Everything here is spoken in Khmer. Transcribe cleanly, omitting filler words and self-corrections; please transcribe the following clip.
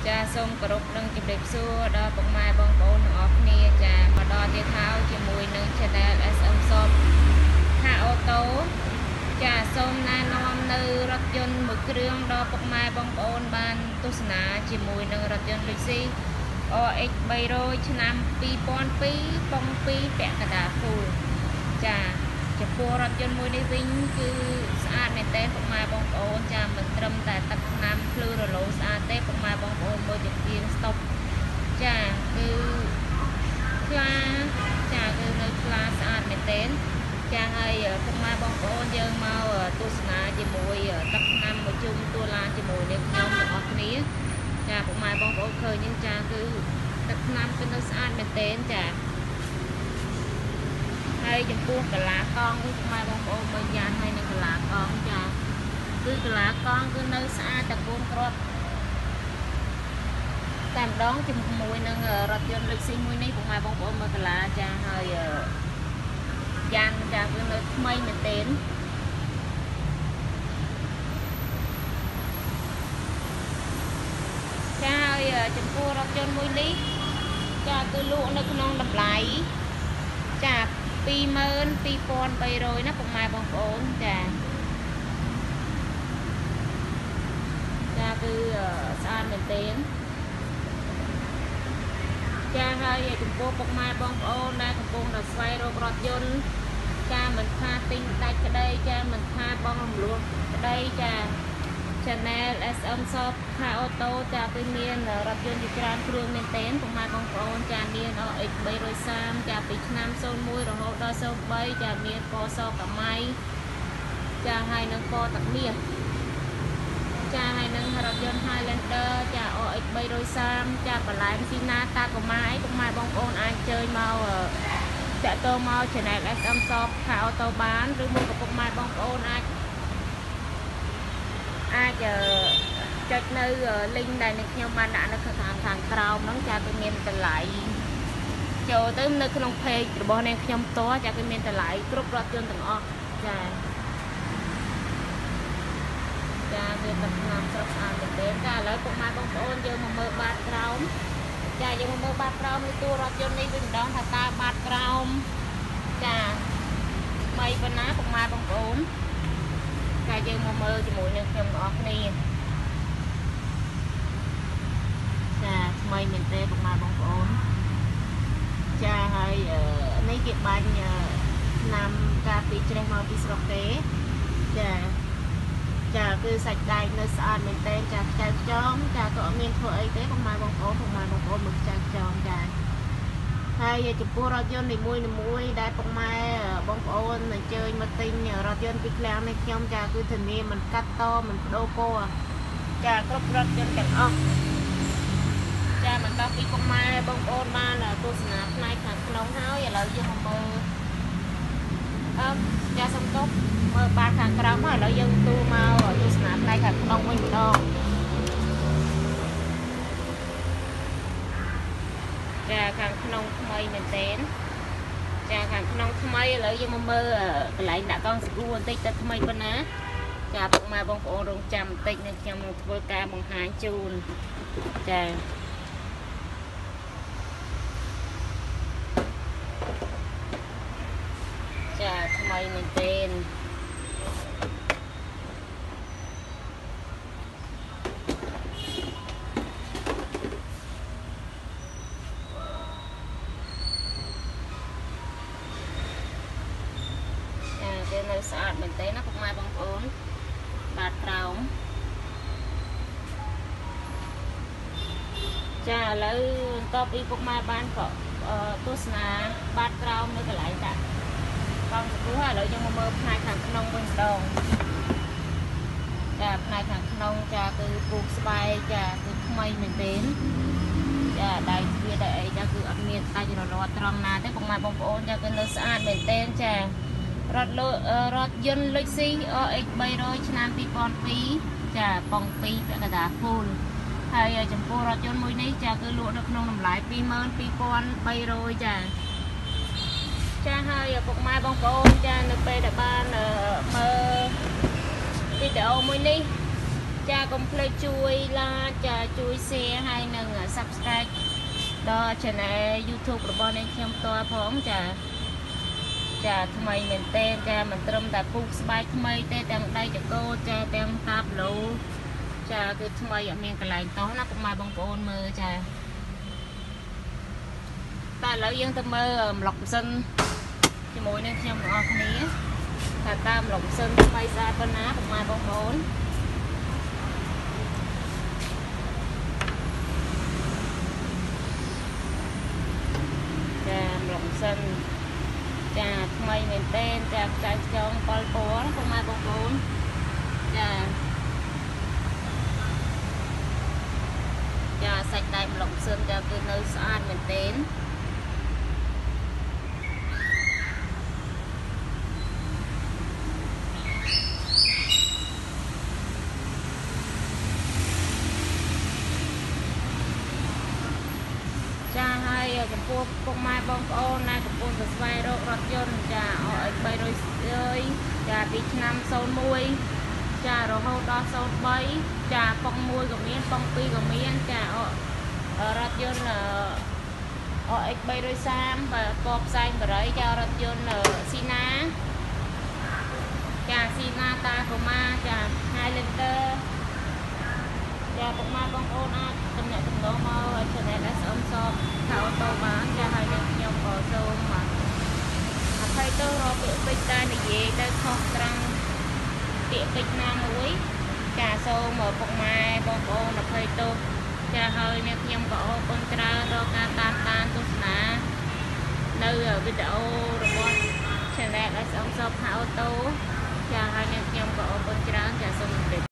ចាសូមគោរពនឹងជម្រាបសួរដល់ពុកម៉ែបងប្អូនទាំងអស់គ្នាចាមកដល់ទៀតហើយជាមួយនឹង Channel SM Shop ថាអូតូចាសូមណែនាំនៅរថយន្តមួយគ្រឿងដល់ពុកម៉ែបងប្អូនបានទស្សនាជាមួយនឹងរថយន្ត Luxy RX 300ឆ្នាំ2002ប៉ុង2ពាក់កណ្ដាល Full ចាចំពោះរថយន្តមួយនេះវិញគឺស្អាតមែនទែនពុកម៉ែបងប្អូនចាមិនត្រឹមតែទឹកថ្នាំភ្លឺរលោងស្អាតទេពុកម៉ែបងប្អូនមើលជាទៀងស្តុបចាគឺខ្លាចាគឺនៅខ្លាស្អាតមែនទែនចាហើយពុកម៉ែបងប្អូនយើងមកទស្សនាជាមួយទឹកថ្នាំមួយជុំទូឡាជាមួយនឹងខ្ញុំទាំងអស់គ្នាចាពុកម៉ែបងប្អូនឃើញហ្នឹងចាគឺទឹកថ្នាំគឺនៅស្អាតមែនទែនចាហើយចំពោះកលាកង់គឺខ្មែរបងប្អូនមើលយ៉ាងហើយនឹងកលាកង់ចាគឺកលាកង់គឺនៅស្អាតតែគួងគ្រាប់តែម្ដងជាមួយនឹងរថយន្ត Luxy មួយនេះពុកម៉ែបងប្អូនមើលកលាចាហើយយ៉ាងចាគឺនៅថ្មីមែនទែនចាហើយចំពោះរថយន្តមួយនេះចាគឺលក់នៅក្នុងតម្លៃចា22,300ណាពុកម៉ែបងប្អូនចាគឺស្អាតមែនទែនចាហើយចំពោះពុកម៉ែបងប្អូនដែលកំពុងតែស្វែងរករថយន្តចាមិនថាទិញដាច់ក្តីចាមិនថាបងរំលោះក្តីចា Channel SM Shop ថាអូតូចាគឺមានរថយន្តជាច្រើនគ្រឿងមែនទែនពុកម៉ែបងប្អូនចាមាន RX 330ចាពីឆ្នាំ01រហូតដល់03ចាមានពណ៌សកម្មៃចាហើយនឹងពណ៌ទឹកមាសចាហើយនឹងរថយន្ត Highlander ចា RX 330ចាបន្លែមស៊ីណាតាកូម៉ាអីពុកម៉ែបងប្អូនអាចអញ្ជើញមកចាក់តមក Channel SM Shop ថាអូតូបានឬមួយក៏ពុកម៉ែបងប្អូនអាចចុចនៅ link ដែលនឹងខ្ញុំបានដាក់នៅខាងក្រោមហ្នឹងចាគឺមានតម្លៃចូលទៅនៅក្នុង page របស់នាងខ្ញុំផ្ទាល់ចាគឺមានតម្លៃគ្រប់រថយន្តទាំងអស់ចាគឺទឹកថ្នាំស្រស់ស្អាតមែនទេចាឥឡូវពុកម៉ែបងប្អូនយើងមកមើលបាតក្រោមចាយើងមកមើលបាតក្រោមនៃតួរថយន្តនេះវិញម្ដងថាតើបាតក្រោមចាថ្មីប៉ុណ្ណាពុកម៉ែបងប្អូនចាយើងមកមើលជាមួយនឹងខ្ញុំទាំងអស់គ្នាចាថ្មីមែនទេពុកម៉ែបងប្អូនចាហើយនេះគេបាញ់ឆ្នាំការពីជ្រេះមកពីស្រុកទេចាគឺសាច់ដែកនៅស្អាតមែនទែនចាខ្ចៅខ្ចងចាក៏អត់មានធ្វើអីទេពុកម៉ែបងប្អូនមើលខ្ចៅខ្ចងចាហើយចំពោះរថយន្តនីមួយដែលពុកម៉ែបងប្អូនអញ្ជើញមកទិញរថយន្តពីឃ្លាំងនេះខ្ញុំចាគឺធានាមិនកាត់តមិនបដូរពណ៌ចាគ្រប់រថយន្តទាំងអស់ចាបន្តពីពុកម៉ែបងប្អូនបានទស្សនាផ្នែកខាងក្នុងហើយឥឡូវយើងមកមើលចាសំទប់មើលបាតខាងក្រោមហើយឥឡូវយើងទូមកទស្សនាផ្នែកខាងក្នុងវិញម្ដងចាខាងក្នុងថ្មីមែនទែនចាខាងក្នុងថ្មីឥឡូវយើងមកមើលកន្លែងដាក់កង់ស្គូបន្តិចទៅថ្មីប៉ុណ្ណាចាពុកម៉ែបងប្អូនរងចាំបន្តិចនឹងខ្ញុំនឹងធ្វើការបង្ហាញជូនចាថ្មីមែនទែនវានៅស្អាតមែនទែនណាពុកម៉ែបងប្អូនបាតក្រោមចាឥឡូវបន្ទាប់ពីពុកម៉ែបានក៏ទស្សនាបាតក្រោមនៅកន្លែងដាក់កង់ស្គូហើយឥឡូវយើងមកមើលផ្នែកខាងក្នុងវិញម្ដងចាផ្នែកខាងក្នុងចាគឺពូកស្បែកចាគឺថ្មីមែនទែនចាដៃទ្វារដៃអីចាគឺអត់មានដាច់រលាត់ត្រង់ណាទេពុកម៉ែបងប្អូនចាគឺនៅស្អាតមែនទែនចារថយន្ត Luxy RX 300ឆ្នាំ2002ចាប៉ុង2ពាក់កណ្ដាល Full ហើយចំពោះរថយន្តមួយនេះចាគឺលក់នៅក្នុងតម្លៃ22,300ចាហើយពុកម៉ែបងប្អូនចានៅពេលដែលបានមើលវីដេអូមួយនេះចាកុំភ្លេចជួយlike ចាជួយ share ហើយនឹង subscribe ដល់ channel YouTube របស់អ្នកខ្ញុំផ្ទាល់ផងចាថ្មីមែនតើចាមិនត្រឹមតែពូកស្បែកថ្មីទេទាំងដៃចកោចាទាំងតាប់ឡូចាគឺថ្មីអត់មានកន្លែងតោះណាពុកម៉ែបងប្អូនមើលចាតែឥឡូវយើងទៅមើលប្លុកសិនជាមួយនឹងខ្ញុំទាំងអស់គ្នាថាតាមប្លុកសិនថ្មីស្អាតប៉ុណ្ណាពុកម៉ែបងប្អូនចាប្លុកសិនចាថ្មីមែនតើចាចាយចង7ពណ៌ពុកម៉ែបងប្អូនចាសាច់ដៃប្លុកសិនចាគឺនៅស្អាតមែនតើចាហើយចំពោះពុកម៉ែបងប្អូនណាកំពុងតែស្វែងរករថយន្តចាអស់300ចាពីឆ្នាំ01ចារហូតដល់03ចាប៉ុង1ក៏មានប៉ុង2ក៏មានចារថយន្តOX 330បើពណ៌ផ្សែងបរិយចារថយន្តស៊ីណាចាស៊ីណាតាកូម៉ាចា Highlander ចាពុកម៉ែបងប្អូនអាចតំណែងមក channel SM Shop ថាអូតូបានចាហើយនឹងខ្ញុំក៏សូមអភ័យទោសរកពាក្យពេចន៍តែនិយាយទៅខុសត្រង់ពាក្យពេចន៍ណាមួយចាសូមពុកម៉ែបងប្អូនអភ័យទោសចាហើយអ្នកខ្ញុំក៏អរគុណច្រើនដល់ការតាមដានទស្សនានៅវីដេអូរបស់ channel SM Shop ថាអូតូចាហើយអ្នកខ្ញុំក៏អរគុណច្រើនចាសូមជម្រាប